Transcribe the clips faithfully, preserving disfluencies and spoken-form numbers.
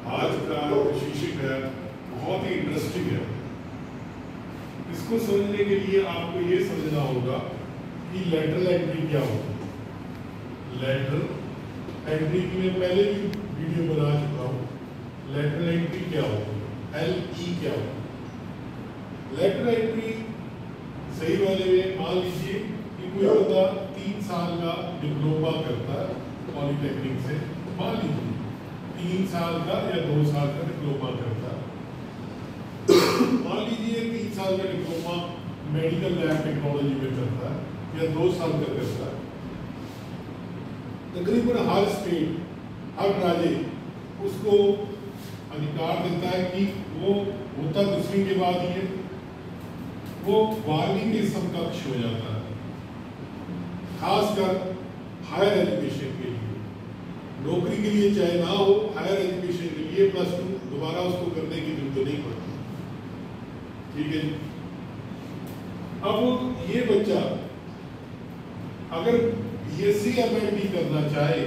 आज का जो शीर्षक है बहुत ही इंटरेस्टिंग है। इसको समझने के लिए आपको ये समझना होगा कि लेटरल एंट्री क्या होती है। लेटरल एंट्री की मैं पहले भी वीडियो बना चुका हूँ। लेटरल एंट्री क्या होती है, एल ई क्या होती है। लेटरल एंट्री सही वाले में मान लीजिए कि कोई बंदा तीन साल का डिप्लोमा करता है पॉलिटेक्निक से, मान लीजिए तीन साल का या दो साल का डिप्लोमा करता है। मान लीजिए तीन साल का डिप्लोमा मेडिकल लैब टेक्नोलॉजी में करता है या दो साल का करता है। तकरीबन हर स्टेट, हर राज्य उसको अधिकार देता है कि वो होता दसवीं के बाद ही है, वो बारहवीं के समकक्ष हो जाता है। खासकर हायर एजुकेशन के लिए, नौकरी के लिए चाहे ना हो, हायर एजुकेशन के लिए प्लस टू दोबारा उसको करने की जरूरत नहीं पड़ती। ठीक है। अब ये बच्चा अगर बीएससी एमएलटी करना चाहे,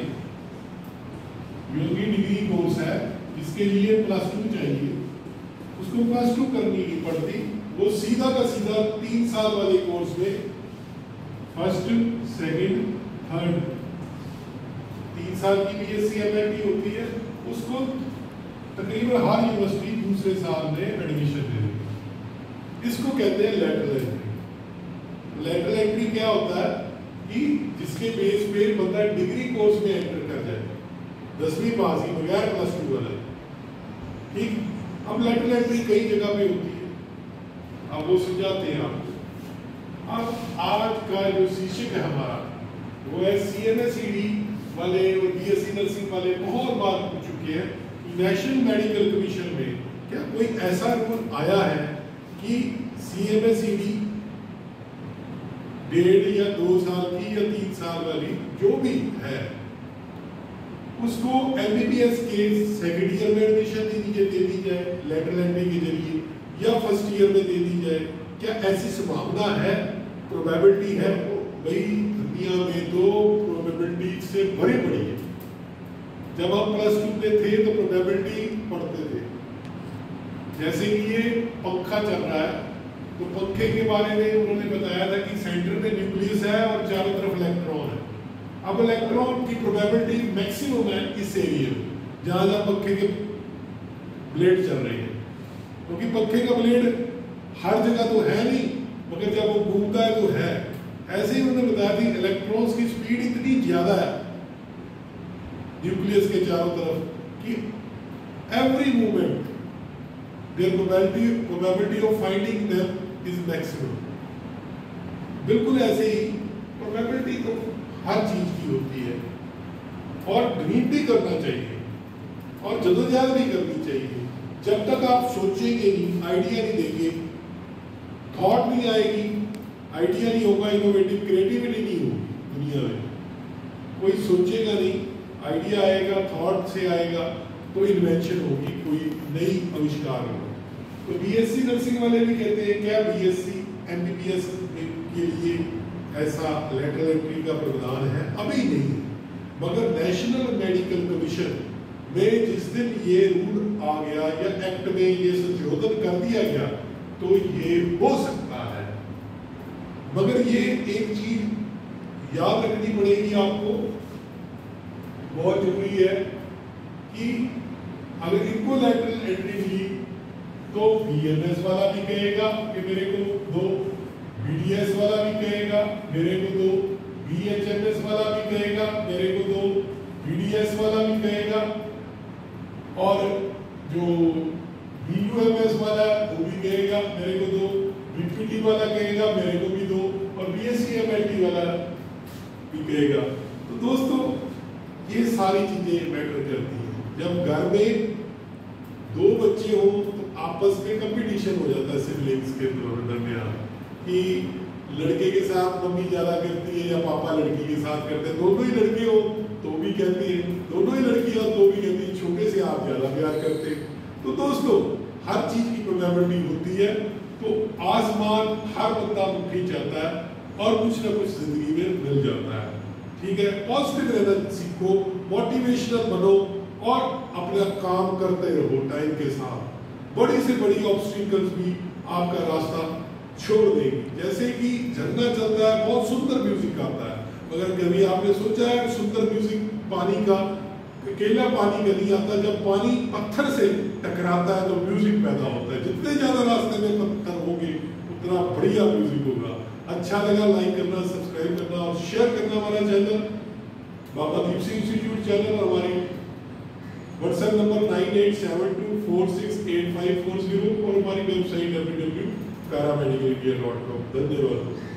योगी डिग्री कोर्स है, इसके लिए प्लस टू चाहिए, उसको प्लस टू करनी नहीं पड़ती। वो सीधा का सीधा तीन साल वाले कोर्स में फर्स्ट, सेकंड, थर्ड, तीन साल की बीएससी एमएलटी होती है, उसको तकरीबन हर यूनिवर्सिटी दूसरे साल में एडमिशन दे देती है। इसको कहते हैं लेटरल एंट्री। लेटरल एंट्री क्या होता है कि जिसके बेस पे बंदा डिग्री कोर्स में एंटर कर जाए, दसवीं पास ही बगैर प्लस टू वाला। ठीक। अब लेटरल एंट्री कई जगह पे होती है, अब वो समझाते हैं आपको। अब आज का जो शीर्षक है हमारा वो है सीएमएसईडी वाले और बीएससी नर्सिंग वाले बहुत बार पूछ चुके हैं कि नेशनल मेडिकल कमीशन में क्या कोई ऐसा रूल आया है कि सीएमएसईडी डेढ़ या दो साल की या तीन साल वाली जो भी है उसको एमबीबीएस के सेकेंड ईयर में एडमिशन दे दी दे दी जाए लेटरल एंट्री के जरिए, या फर्स्ट ईयर में दे दी जाए। क्या ऐसी संभावना है, प्रोबेबिलिटी है? भाई दुनिया में तो प्रोबेबिलिटी से भरी पड़ी है। जब हम प्लस टू पे थे तो प्रोबेबिलिटी पढ़ते थे। जैसे कि ये पंखा चल रहा है तो पंखे के बारे में उन्होंने बताया था कि सेंटर में न्यूक्लियस है और चारों तरफ इलेक्ट्रॉन है। अब इलेक्ट्रॉन की प्रोबेबिलिटी मैक्सिमम है इस एरिया में जहां जहां पंखे के ब्लेड चल रहे हैं, क्योंकि तो पंखे का ब्लेड हर जगह तो है नहीं, मगर जब वो घूमता है तो है। ऐसे ही उन्होंने बताया थी इलेक्ट्रॉन्स की स्पीड इतनी ज्यादा है न्यूक्लियस के चारों तरफ कि every movement their probability probability of finding them is maximum. बिल्कुल ऐसे ही प्रोबेबिलिटी तो हर चीज की होती है, और ड्रीम भी करना चाहिए और जदोजहद भी करनी चाहिए। जब तक आप सोचेंगे नहीं, आइडिया नहीं देंगे, थॉट नहीं आएगी, आइडिया नहीं होगा, इनोवेटिव क्रिएटिविटी नहीं होगी दुनिया में। कोई सोचेगा नहीं, आइडिया आएगा, थॉट से आएगा तो इन्वेंशन होगी, कोई नई आविष्कार होगा। तो बीएससी नर्सिंग वाले भी कहते हैं क्या बीएससी एमबीबीएस के लिए ऐसा लेटरल एंट्री का प्रावधान है? अभी नहीं, मगर नेशनल मेडिकल कमीशन में जिस दिन ये रूल आ गया या एक्ट में ये संशोधन कर दिया गया तो ये हो सकता है। मगर ये एक चीज याद रखनी पड़ेगी आपको, बहुत जरूरी है कि अगर इनको लेटरल एंट्री मिली तो बीएमएस वाला भी कहेगा कि मेरे को दो, बीडीएस वाला भी कहेगा मेरे को दो, बीएचएमएस वाला भी कहेगा मेरे को दो, बीडीएस वाला भी कहेगा, और जो बीयूएमएस वाला वो भी कहेगा मेरे को दो, बीपीटी वाला कहेगा मेरे को भी दो, और बीएससी एमएलटी वाला भी कहेगा। तो दोस्तों ये सारी चीजें मैटर करती हैं। जब घर में दो बच्चे हो तो आपस में कंपटीशन हो जाता है सिबलिंग्स के दरमियान कि लड़के के साथ मम्मी ज्यादा करती है या पापा लड़की के साथ करते हैं। दोनों ही लड़के हो तो भी कहती है, दोनों ही लड़की हो तो भी कहती है छोटे से आप ज्यादा प्यार करते हैं। तो दोस्तों हर चीज की प्रोबेबिलिटी होती है। तो आसमान हर बंदा मुट्ठी चाहता है और कुछ ना कुछ जिंदगी में मिल जाता है। ठीक है, पॉजिटिव रहना सीखो, मोटिवेशनल बनो और अपना काम करते रहो टाइम के साथ। बड़ी से बड़ी ऑब्स्टिकल्स भी आपका रास्ता छोड़ देगी। जैसे कि झरना चलता है, बहुत सुंदर म्यूजिक आता है, मगर कभी आपने सोचा है सुंदर म्यूजिक पानी का, अकेला पानी का नहीं आता, जब पानी पत्थर से टकराता है तो म्यूजिक पैदा होता है। जितने ज्यादा रास्ते में पत्थर होंगे उतना बढ़िया म्यूजिक होगा। अच्छा लगा लाइक करना, सब्सक्राइब करना और शेयर करना हमारा channel Baba Deep Singh institute channel. हमारी WhatsApp number nine eight seven two four six eight five four zero और हमारी website W W W dot paramedical care dot com. धन्यवाद।